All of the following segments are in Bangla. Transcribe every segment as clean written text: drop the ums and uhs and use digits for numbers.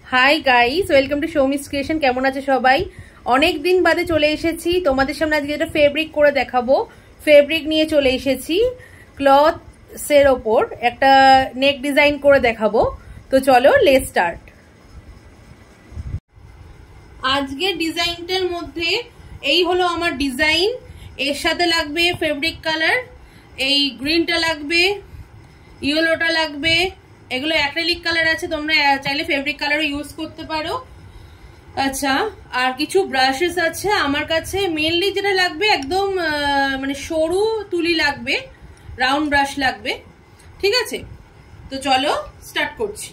High guys, welcome to Soumi's creation. কেমন আছে সবাই? অনেক দিন বাদে চলে এসেছি তোমাদের সামনে। আজকে একটা ফেব্রিক করে দেখাবো। ফেব্রিক নিয়ে চলে এসেছি, ক্লথসের ওপর একটা নেক ডিজাইন করে দেখাবো। তো চলো লেটস স্টার্ট। আজকে ডিজাইনটার মধ্যে এই হলো আমার ডিজাইন। এর সাথে লাগবে ফেব্রিক কালার, এই গ্রিনটা লাগবে, ইয়েলোটা লাগবে। এগুলো অ্যাক্রিলিক কালার আছে, তোমরা চাইলে ফেব্রিক কালারও ইউজ করতে পারো। আচ্ছা, আর কিছু ব্রাশেস আছে আমার কাছে। মেনলি যেটা লাগবে একদম মানে সরু তুলি লাগবে, রাউন্ড ব্রাশ লাগবে। ঠিক আছে, তো চলো স্টার্ট করছি।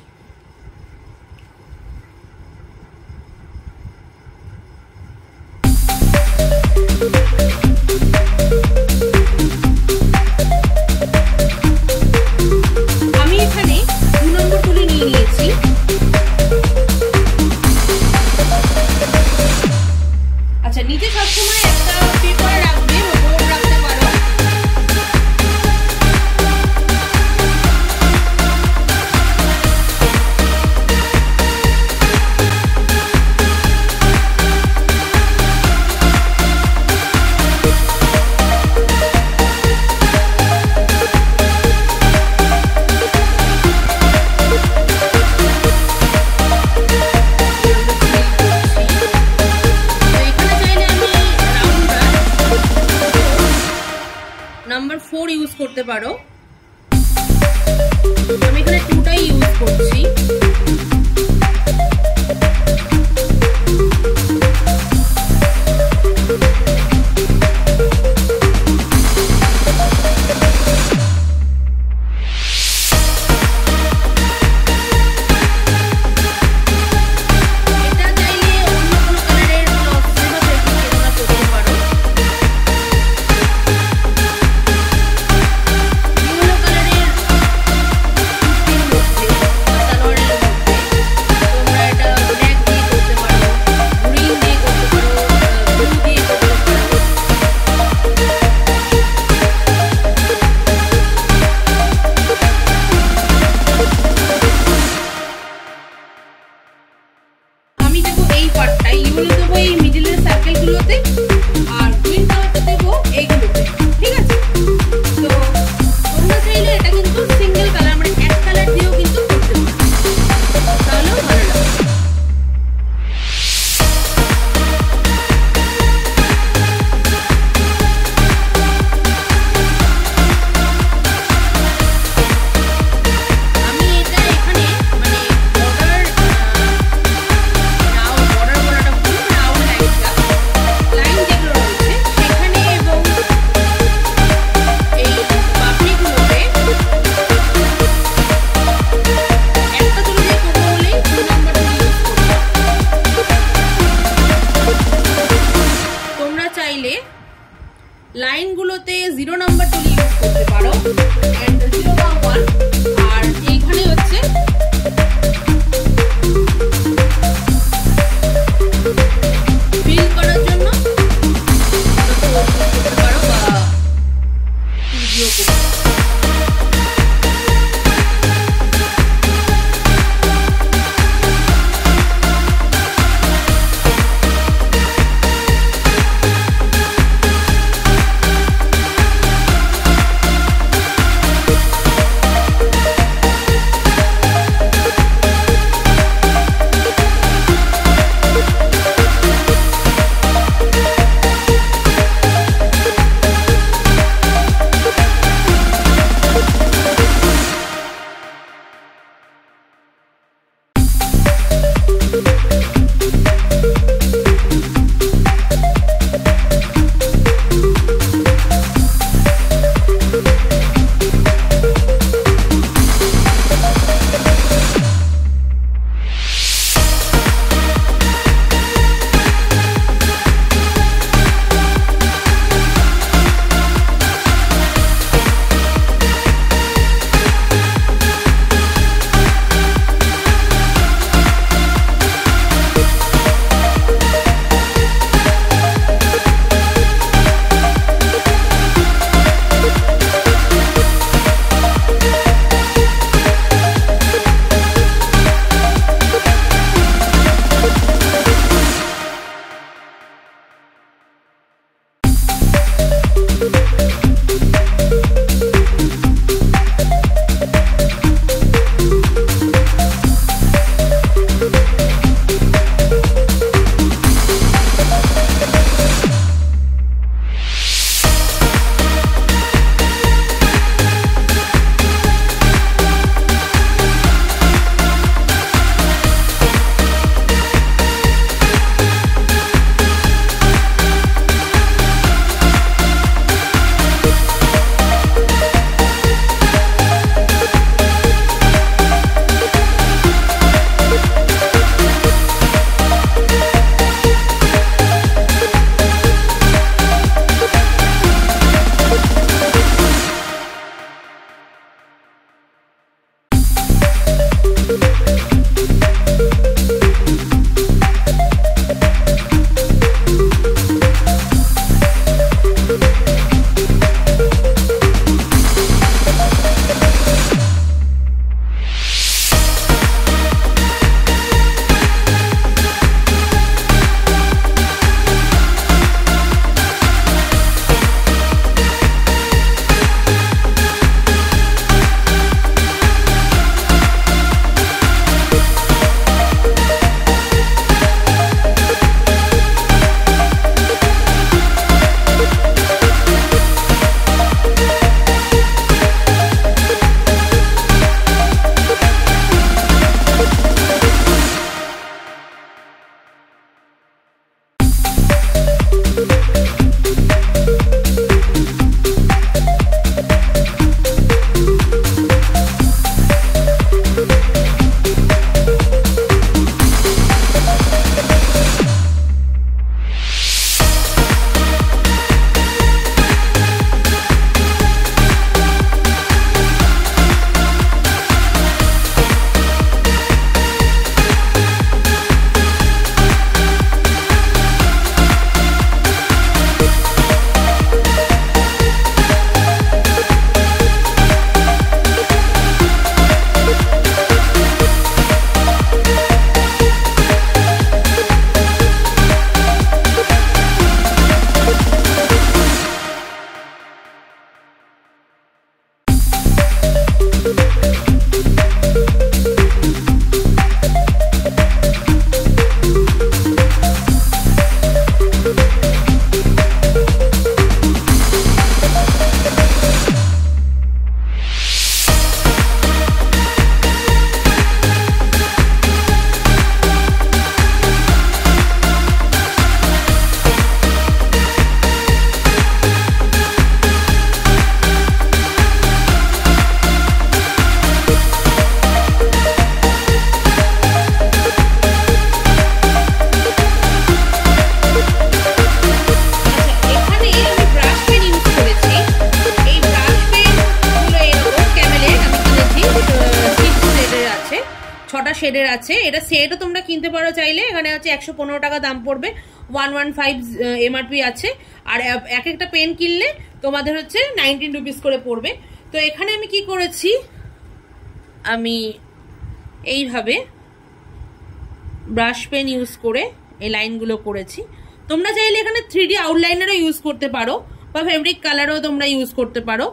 আমি এখানে 2 নম্বর তুলি নিয়ে নিয়েছি। আচ্ছা, নিচে সবসময় একটা পেপার রাখবে, বোর্ড রাখতে পারো। নাম্বার 4 ইউজ করতে পারো। আমি এখানে 2টাই ইউজ করছি। 6টা শেডের আছে। এটা সেটও তোমরা কিনতে পারো চাইলে, এখানে হচ্ছে 115 টাকা দাম পড়বে, 115 এমআরপি আছে। আর এক একটা পেন কিনলে তোমাদের হচ্ছে 19 রুপিস করে পড়বে। তো এখানে আমি কি করেছি, আমি এইভাবে ব্রাশ পেন ইউজ করে এই লাইনগুলো করেছি। তোমরা চাইলে এখানে 3D আউটলাইনারও ইউজ করতে পারো বা ফেব্রিক কালারও তোমরা ইউজ করতে পারো।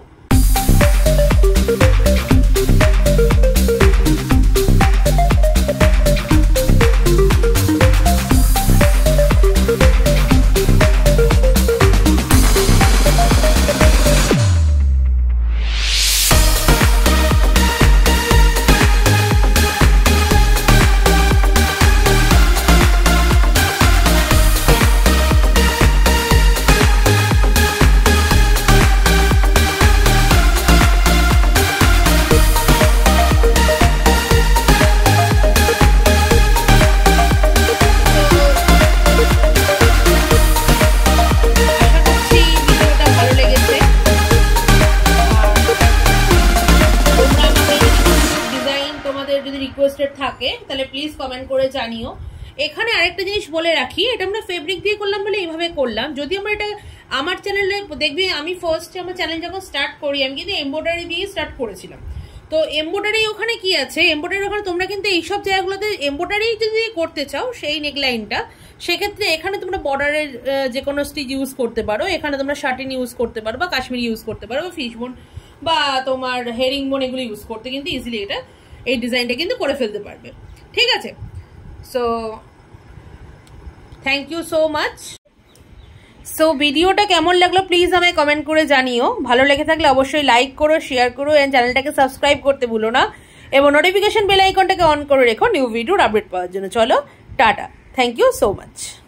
থাকে তাহলে প্লিজ কমেন্ট করে জানিও। এখানে আরেকটা জিনিস বলে রাখি, এটা আমরা ফেব্রিক দিয়ে করলাম বলে এইভাবে করলাম। যদি আমরা এটা আমার চ্যানেলে দেখবি, আমি ফার্স্ট আমার চ্যানেল যখন স্টার্ট করি আমি কিন্তু এমব্রয়ডারি দিয়ে স্টার্ট করেছিলাম। তো এমব্রয়ডারি ওখানে কি আছে, এমব্রয়ডারি ওখানে তোমরা কিন্তু এইসব জায়গাগুলোতে এমব্রয়ডারি যদি করতে চাও সেই নেকলাইনটা, সেক্ষেত্রে এখানে তোমরা বর্ডারের যে কোনো স্টিচ ইউজ করতে পারো। এখানে তোমরা শার্টিন ইউজ করতে পারো বা কাশ্মীরি ইউজ করতে পারো বা ফিশবোন বা তোমার হেরিংবোন, এগুলো ইউজ করতে কিন্তু ইজিলি এটা এই ডিজাইনটা কিন্তু করে ফেলতে পারবে। ঠিক আছে, so thank you so much. So ভিডিওটা কেমন লাগলো প্লিজ আমায় কমেন্ট করে জানিও। ভালো লেগে থাকলে অবশ্যই লাইক করো, শেয়ার করো, এন্ড চ্যানেলটাকে সাবস্ক্রাইব করতে ভুলো না, এবং নোটিফিকেশন বেল আইকনটাকে অন করে রেখো নিউ ভিডিওর আপডেট পাওয়ার জন্য। চলো টাটা, থ্যাংক ইউ সো মাচ।